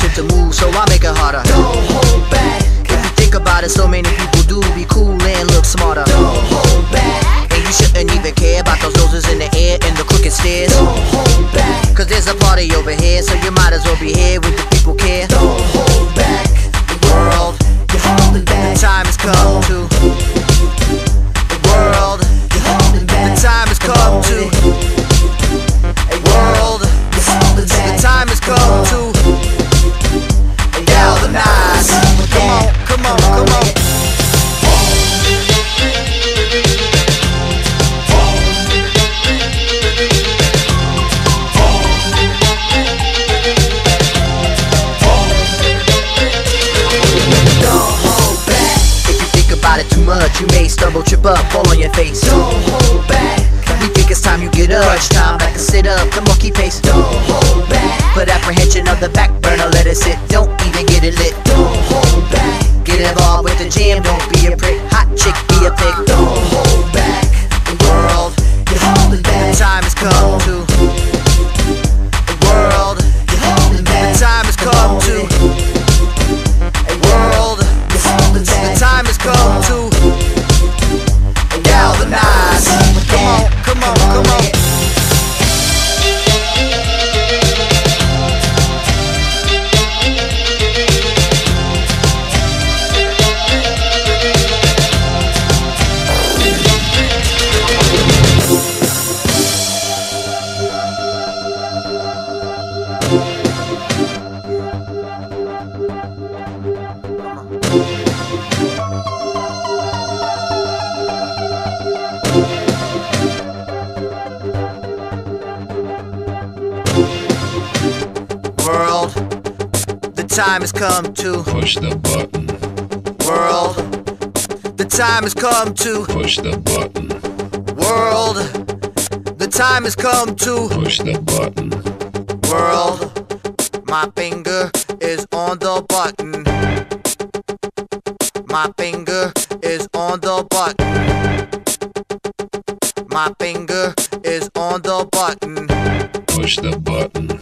it to move, so I make it harder. Don't hold back. If you think about it, so many people do be cool and look smarter. Don't hold back. And you shouldn't even care about those noses in the air and the crooked stairs. Don't hold back. Cause there's a party over here, so you might as well be here with the people care. Don't hold back. The world, You're holding back. the time has come to. The world, You're holding the back. time has come to. World, You're holding the back. time has come to galvanize. Come on, come on, come on. Don't hold back. If you think about it too much, you may stumble, trip up, fall on your face. Don't hold back. We think it's time you get up. Crunch time, back and sit up. Come on, keep pace. Don't hold back. Put apprehension on the back burner, let it sit. Don't even get it lit. Don't hold back. Get involved with the jam, don't be a prick. Hot chick, be a pig. Don't hold back. The world, You're holding the back. time has come to. The world, You're holding the back. time has come to. World, You're holding the back. time has come to galvanize. Come on, come on. World, the time has come to. Push the button. World, the time has come to. Push the button. World, the time has come to. Push the button. World, my finger is on the button. My finger is on the button. My finger is on the button. Push the button.